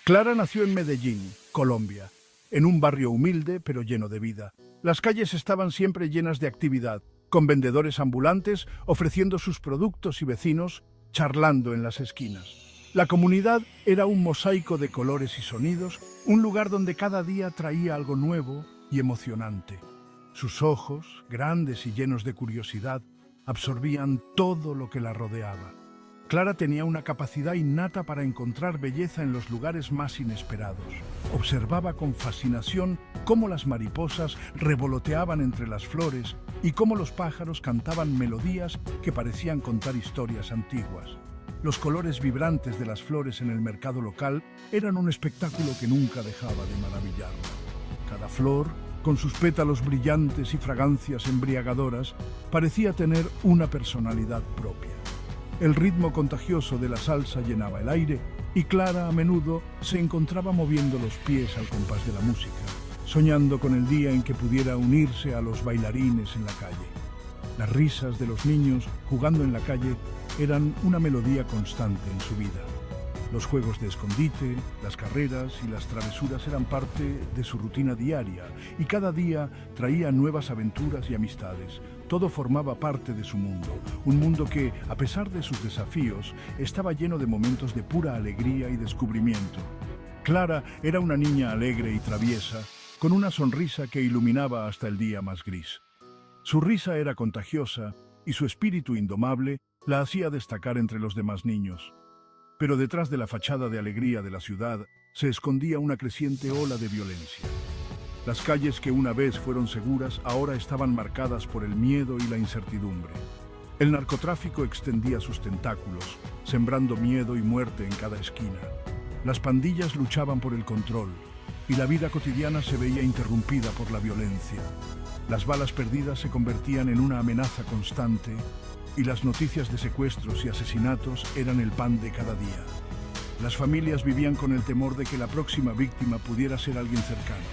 Clara nació en Medellín, Colombia, en un barrio humilde pero lleno de vida. Las calles estaban siempre llenas de actividad, con vendedores ambulantes ofreciendo sus productos y vecinos charlando en las esquinas. La comunidad era un mosaico de colores y sonidos, un lugar donde cada día traía algo nuevo y emocionante. Sus ojos, grandes y llenos de curiosidad, absorbían todo lo que la rodeaba. Clara tenía una capacidad innata para encontrar belleza en los lugares más inesperados. Observaba con fascinación cómo las mariposas revoloteaban entre las flores y cómo los pájaros cantaban melodías que parecían contar historias antiguas. Los colores vibrantes de las flores en el mercado local eran un espectáculo que nunca dejaba de maravillarla. Cada flor, con sus pétalos brillantes y fragancias embriagadoras, parecía tener una personalidad propia. El ritmo contagioso de la salsa llenaba el aire y Clara a menudo se encontraba moviendo los pies al compás de la música, soñando con el día en que pudiera unirse a los bailarines en la calle. Las risas de los niños jugando en la calle eran una melodía constante en su vida. Los juegos de escondite, las carreras y las travesuras eran parte de su rutina diaria y cada día traía nuevas aventuras y amistades. Todo formaba parte de su mundo, un mundo que, a pesar de sus desafíos, estaba lleno de momentos de pura alegría y descubrimiento. Clara era una niña alegre y traviesa, con una sonrisa que iluminaba hasta el día más gris. Su risa era contagiosa y su espíritu indomable la hacía destacar entre los demás niños. Pero detrás de la fachada de alegría de la ciudad se escondía una creciente ola de violencia. Las calles que una vez fueron seguras ahora estaban marcadas por el miedo y la incertidumbre. El narcotráfico extendía sus tentáculos, sembrando miedo y muerte en cada esquina. Las pandillas luchaban por el control y la vida cotidiana se veía interrumpida por la violencia. Las balas perdidas se convertían en una amenaza constante y las noticias de secuestros y asesinatos eran el pan de cada día. Las familias vivían con el temor de que la próxima víctima pudiera ser alguien cercano.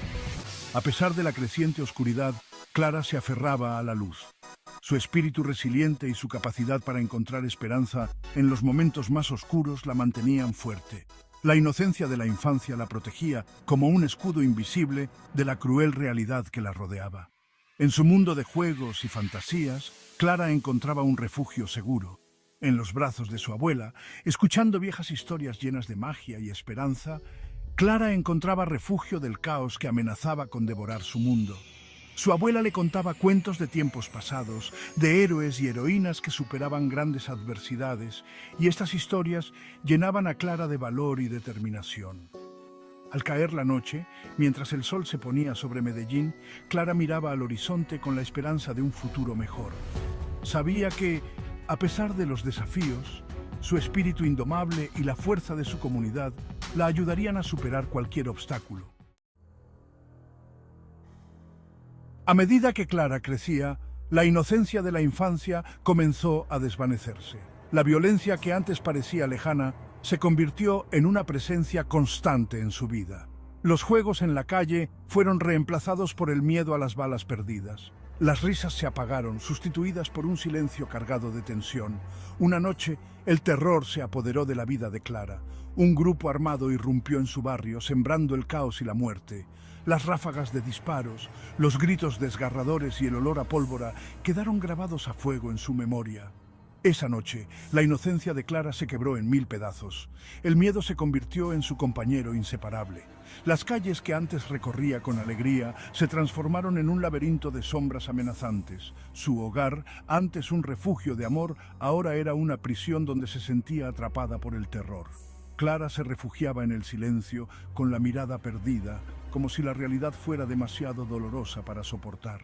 A pesar de la creciente oscuridad, Clara se aferraba a la luz. Su espíritu resiliente y su capacidad para encontrar esperanza en los momentos más oscuros la mantenían fuerte. La inocencia de la infancia la protegía como un escudo invisible de la cruel realidad que la rodeaba. En su mundo de juegos y fantasías, Clara encontraba un refugio seguro. En los brazos de su abuela, escuchando viejas historias llenas de magia y esperanza, Clara encontraba refugio del caos que amenazaba con devorar su mundo. Su abuela le contaba cuentos de tiempos pasados, de héroes y heroínas que superaban grandes adversidades, y estas historias llenaban a Clara de valor y determinación. Al caer la noche, mientras el sol se ponía sobre Medellín, Clara miraba al horizonte con la esperanza de un futuro mejor. Sabía que, a pesar de los desafíos, su espíritu indomable y la fuerza de su comunidad la ayudarían a superar cualquier obstáculo. A medida que Clara crecía, la inocencia de la infancia comenzó a desvanecerse. La violencia que antes parecía lejana se convirtió en una presencia constante en su vida. Los juegos en la calle fueron reemplazados por el miedo a las balas perdidas. Las risas se apagaron, sustituidas por un silencio cargado de tensión. Una noche, el terror se apoderó de la vida de Clara. Un grupo armado irrumpió en su barrio, sembrando el caos y la muerte. Las ráfagas de disparos, los gritos desgarradores y el olor a pólvora quedaron grabados a fuego en su memoria. Esa noche, la inocencia de Clara se quebró en mil pedazos. El miedo se convirtió en su compañero inseparable. Las calles que antes recorría con alegría se transformaron en un laberinto de sombras amenazantes. Su hogar, antes un refugio de amor, ahora era una prisión donde se sentía atrapada por el terror. Clara se refugiaba en el silencio, con la mirada perdida, como si la realidad fuera demasiado dolorosa para soportar.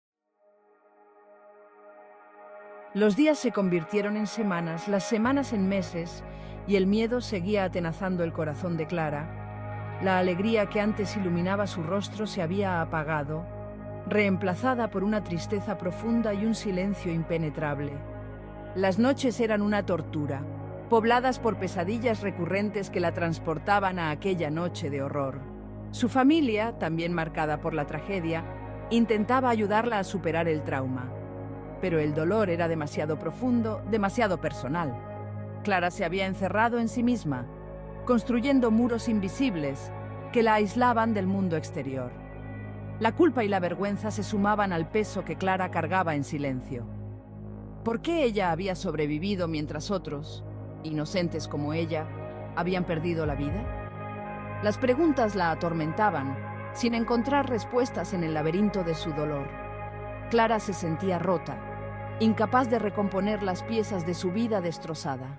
Los días se convirtieron en semanas, las semanas en meses, y el miedo seguía atenazando el corazón de Clara. La alegría que antes iluminaba su rostro se había apagado, reemplazada por una tristeza profunda y un silencio impenetrable. Las noches eran una tortura, pobladas por pesadillas recurrentes que la transportaban a aquella noche de horror. Su familia, también marcada por la tragedia, intentaba ayudarla a superar el trauma. Pero el dolor era demasiado profundo, demasiado personal. Clara se había encerrado en sí misma. construyendo muros invisibles que la aislaban del mundo exterior. La culpa y la vergüenza se sumaban al peso que Clara cargaba en silencio. ¿Por qué ella había sobrevivido mientras otros, inocentes como ella, habían perdido la vida? Las preguntas la atormentaban, sin encontrar respuestas en el laberinto de su dolor. Clara se sentía rota, incapaz de recomponer las piezas de su vida destrozada.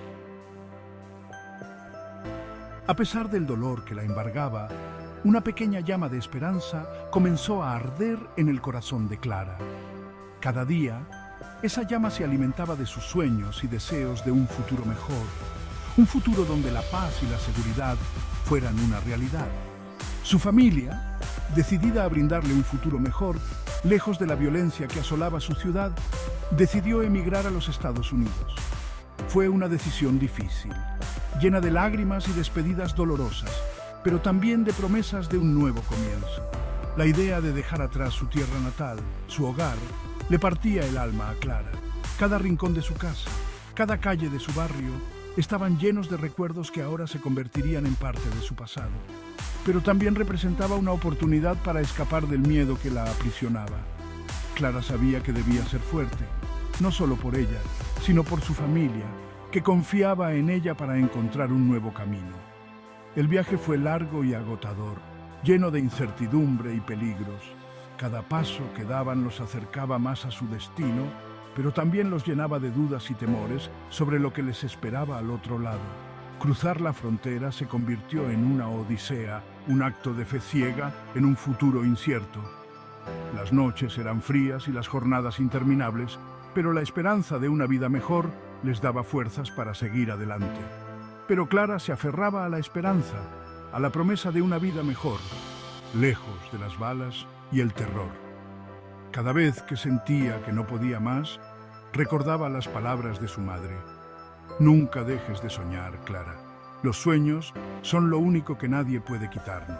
A pesar del dolor que la embargaba, una pequeña llama de esperanza comenzó a arder en el corazón de Clara. Cada día, esa llama se alimentaba de sus sueños y deseos de un futuro mejor, un futuro donde la paz y la seguridad fueran una realidad. Su familia, decidida a brindarle un futuro mejor, lejos de la violencia que asolaba su ciudad, decidió emigrar a los Estados Unidos. Fue una decisión difícil, llena de lágrimas y despedidas dolorosas, pero también de promesas de un nuevo comienzo. La idea de dejar atrás su tierra natal, su hogar, le partía el alma a Clara. Cada rincón de su casa, cada calle de su barrio, estaban llenos de recuerdos que ahora se convertirían en parte de su pasado. Pero también representaba una oportunidad para escapar del miedo que la aprisionaba. Clara sabía que debía ser fuerte, no solo por ella, sino por su familia, que confiaba en ella para encontrar un nuevo camino. El viaje fue largo y agotador, lleno de incertidumbre y peligros. Cada paso que daban los acercaba más a su destino, pero también los llenaba de dudas y temores sobre lo que les esperaba al otro lado. Cruzar la frontera se convirtió en una odisea, un acto de fe ciega en un futuro incierto. Las noches eran frías y las jornadas interminables, pero la esperanza de una vida mejor les daba fuerzas para seguir adelante. Pero Clara se aferraba a la esperanza, a la promesa de una vida mejor, lejos de las balas y el terror. Cada vez que sentía que no podía más, recordaba las palabras de su madre. Nunca dejes de soñar, Clara. Los sueños son lo único que nadie puede quitarnos.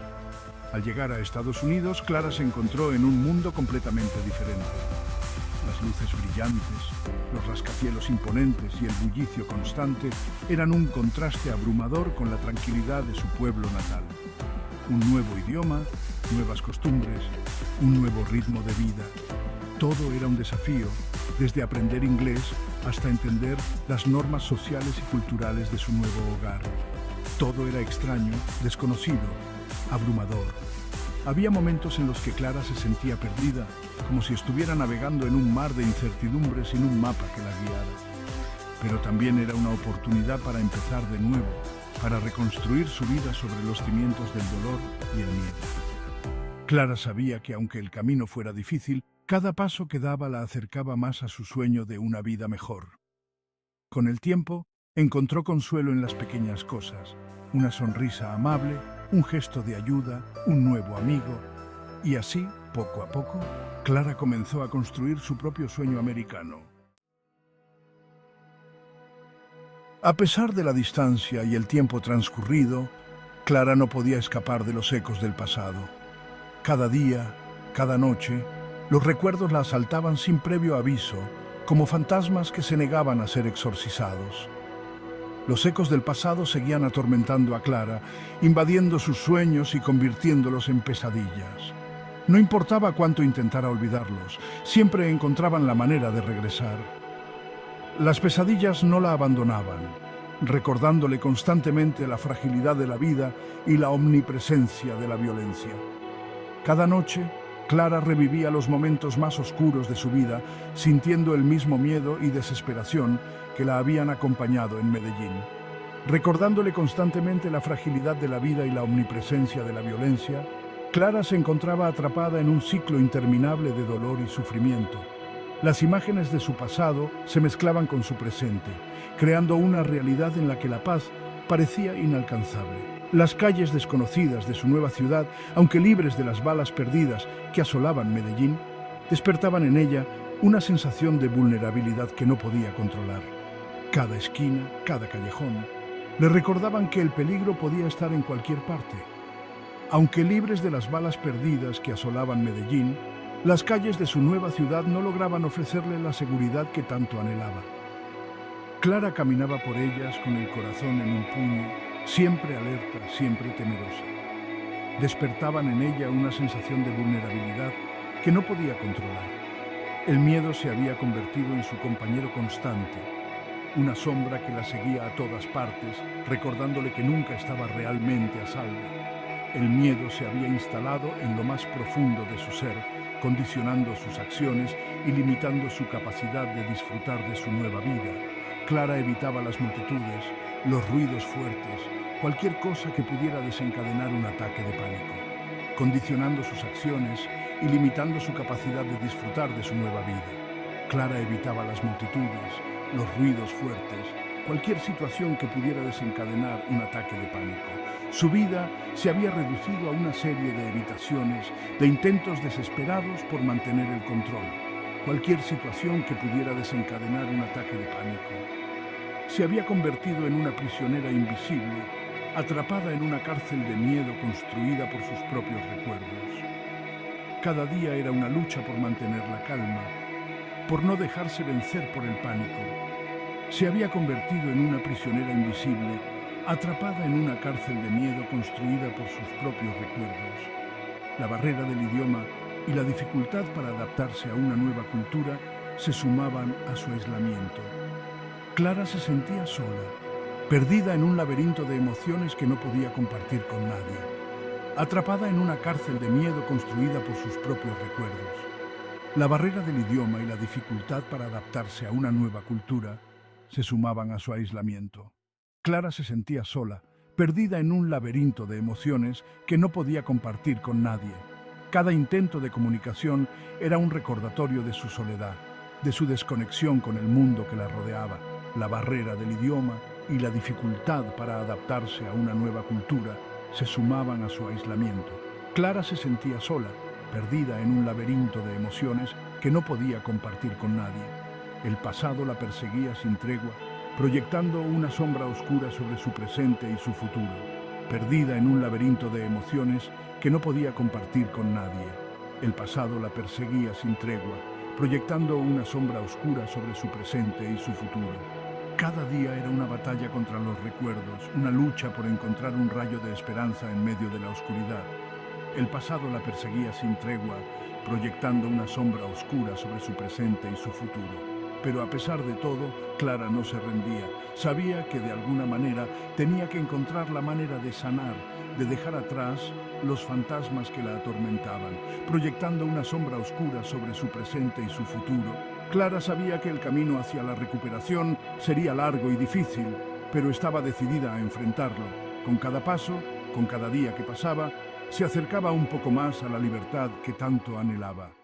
Al llegar a Estados Unidos, Clara se encontró en un mundo completamente diferente. Las luces brillantes, los rascacielos imponentes y el bullicio constante eran un contraste abrumador con la tranquilidad de su pueblo natal. Un nuevo idioma, nuevas costumbres, un nuevo ritmo de vida. Todo era un desafío, desde aprender inglés hasta entender las normas sociales y culturales de su nuevo hogar. Todo era extraño, desconocido, abrumador. Había momentos en los que Clara se sentía perdida, como si estuviera navegando en un mar de incertidumbre sin un mapa que la guiara. Pero también era una oportunidad para empezar de nuevo, para reconstruir su vida sobre los cimientos del dolor y el miedo. Clara sabía que aunque el camino fuera difícil, cada paso que daba la acercaba más a su sueño de una vida mejor. Con el tiempo, encontró consuelo en las pequeñas cosas, una sonrisa amable, un gesto de ayuda, un nuevo amigo. Y así, poco a poco, Clara comenzó a construir su propio sueño americano. A pesar de la distancia y el tiempo transcurrido, Clara no podía escapar de los ecos del pasado. Cada día, cada noche, los recuerdos la asaltaban sin previo aviso, como fantasmas que se negaban a ser exorcizados. Los ecos del pasado seguían atormentando a Clara, invadiendo sus sueños y convirtiéndolos en pesadillas. No importaba cuánto intentara olvidarlos, siempre encontraban la manera de regresar. Las pesadillas no la abandonaban, recordándole constantemente la fragilidad de la vida y la omnipresencia de la violencia. Cada noche, Clara revivía los momentos más oscuros de su vida, sintiendo el mismo miedo y desesperación que la habían acompañado en Medellín. Recordándole constantemente la fragilidad de la vida y la omnipresencia de la violencia, Clara se encontraba atrapada en un ciclo interminable de dolor y sufrimiento. Las imágenes de su pasado se mezclaban con su presente, creando una realidad en la que la paz parecía inalcanzable. Las calles desconocidas de su nueva ciudad, aunque libres de las balas perdidas que asolaban Medellín, despertaban en ella una sensación de vulnerabilidad que no podía controlar. Cada esquina, cada callejón, le recordaban que el peligro podía estar en cualquier parte. Aunque libres de las balas perdidas que asolaban Medellín, las calles de su nueva ciudad no lograban ofrecerle la seguridad que tanto anhelaba. Clara caminaba por ellas con el corazón en un puño, siempre alerta, siempre temerosa. Despertaban en ella una sensación de vulnerabilidad que no podía controlar. El miedo se había convertido en su compañero constante, una sombra que la seguía a todas partes, recordándole que nunca estaba realmente a salvo. El miedo se había instalado en lo más profundo de su ser, condicionando sus acciones y limitando su capacidad de disfrutar de su nueva vida. Clara evitaba las multitudes, los ruidos fuertes, cualquier cosa que pudiera desencadenar un ataque de pánico, condicionando sus acciones y limitando su capacidad de disfrutar de su nueva vida. Clara evitaba las multitudes, los ruidos fuertes, cualquier situación que pudiera desencadenar un ataque de pánico. Su vida se había reducido a una serie de evitaciones, de intentos desesperados por mantener el control. Cualquier situación que pudiera desencadenar un ataque de pánico. Se había convertido en una prisionera invisible, atrapada en una cárcel de miedo construida por sus propios recuerdos. Cada día era una lucha por mantener la calma, por no dejarse vencer por el pánico. Se había convertido en una prisionera invisible, atrapada en una cárcel de miedo construida por sus propios recuerdos. La barrera del idioma y la dificultad para adaptarse a una nueva cultura se sumaban a su aislamiento. Clara se sentía sola, perdida en un laberinto de emociones que no podía compartir con nadie, atrapada en una cárcel de miedo construida por sus propios recuerdos. La barrera del idioma y la dificultad para adaptarse a una nueva cultura se sumaban a su aislamiento. Clara se sentía sola, perdida en un laberinto de emociones que no podía compartir con nadie. Cada intento de comunicación era un recordatorio de su soledad, de su desconexión con el mundo que la rodeaba. La barrera del idioma y la dificultad para adaptarse a una nueva cultura se sumaban a su aislamiento. Clara se sentía sola, perdida en un laberinto de emociones que no podía compartir con nadie. El pasado la perseguía sin tregua, proyectando una sombra oscura sobre su presente y su futuro. Perdida en un laberinto de emociones que no podía compartir con nadie. El pasado la perseguía sin tregua, proyectando una sombra oscura sobre su presente y su futuro. Cada día era una batalla contra los recuerdos, una lucha por encontrar un rayo de esperanza en medio de la oscuridad. El pasado la perseguía sin tregua, proyectando una sombra oscura sobre su presente y su futuro. Pero a pesar de todo, Clara no se rendía. Sabía que de alguna manera tenía que encontrar la manera de sanar, de dejar atrás los fantasmas que la atormentaban, proyectando una sombra oscura sobre su presente y su futuro. Clara sabía que el camino hacia la recuperación sería largo y difícil, pero estaba decidida a enfrentarlo. Con cada paso, con cada día que pasaba, se acercaba un poco más a la libertad que tanto anhelaba.